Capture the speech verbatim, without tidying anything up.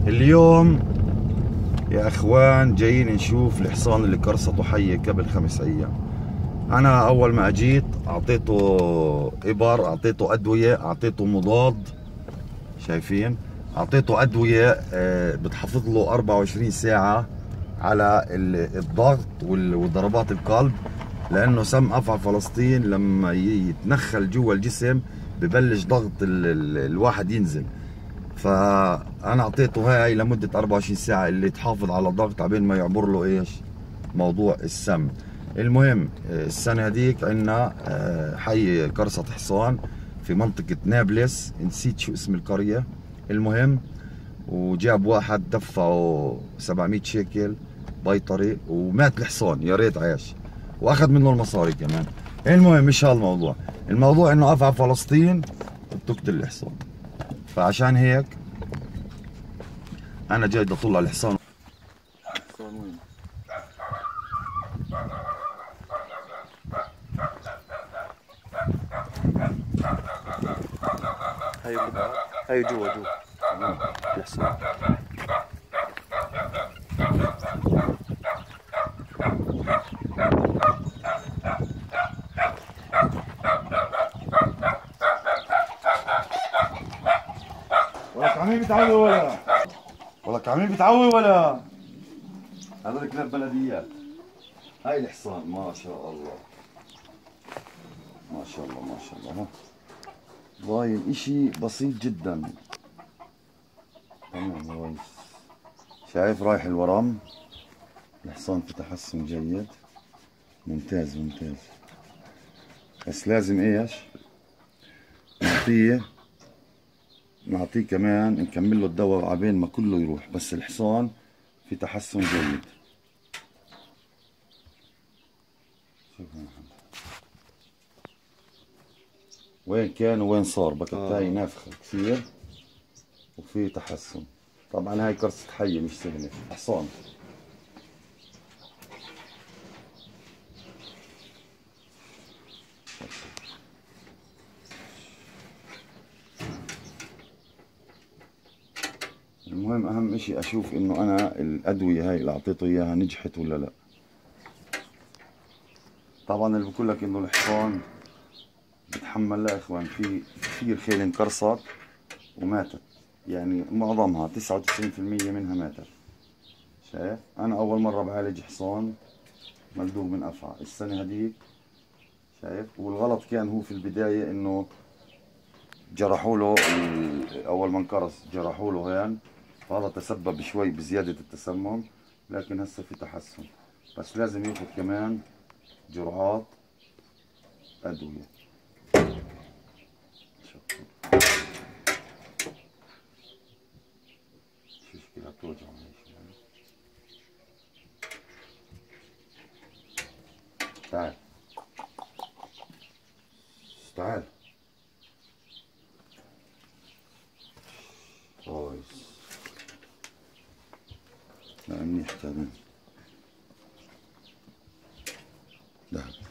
اليوم يا اخوان جايين نشوف الحصان اللي قرصته حية قبل خمس ايام. انا اول ما اجيت اعطيته ابر، اعطيته ادوية، اعطيته مضاد، شايفين؟ اعطيته ادوية بتحافظ له أربعة وعشرين ساعة على الضغط وضربات القلب، لانه سم افعى فلسطين لما يتنخل جوا الجسم ببلش ضغط الواحد ينزل. فانا اعطيته هاي لمده أربعة وعشرين ساعه اللي تحافظ على الضغط عبين ما يعبر له ايش موضوع السم. المهم السنه هذيك عندنا حي قرصة حصان في منطقه نابلس، نسيت شو اسم القريه. المهم وجاب واحد دفعه سبعمية شيكل بيطري ومات الحصان، يا ريت عاش، واخذ منه المصاري كمان. المهم مش هالموضوع، الموضوع انه افعى فلسطين بتقتل الحصان. فعشان هيك انا جاي بدي اطلع الحصان. الحصان وين؟ هاي هاي جوا جوا الحصان. ولك عمين بتعوي ولا؟ ولك عمين بتعوي ولا؟ هذول كلاب بلديات. هاي الحصان ما شاء الله ما شاء الله ما شاء الله، ضايل اشي بسيط جدا. تمام كويس، شايف رايح الورم، الحصان في تحسن جيد، ممتاز ممتاز. بس لازم ايش نعطيه، نعطيه كمان نكمل له الدواء عبين ما كله يروح، بس الحصان في تحسن جيد. شوف يا محمد وين كان وين صار، بكتاي نافخة كثير وفي تحسن. طبعا هاي قرصة حية مش سهلة، حصان. المهم اهم اشي اشوف انه انا الادوية هاي اللي اعطيته اياها نجحت ولا لا. طبعا اللي بقول لك انه الحصان بتحمل، لا اخوان في كثير خيل انقرصت وماتت، يعني معظمها تسعة وتسعين بالمية منها ماتت. شايف؟ انا اول مرة بعالج حصان ملدوغ من افعى السنة هذيك، شايف؟ والغلط كان هو في البداية انه جرحوا له اول ما انقرص، جرحوا له هان، فهذا تسبب شوي بزيادة التسمم، لكن هسه في تحسن. بس لازم ياخذ كمان جرعات ادوية. شو مشكلة بتوجع تعال تعال كويس. لا منيح تمام. ده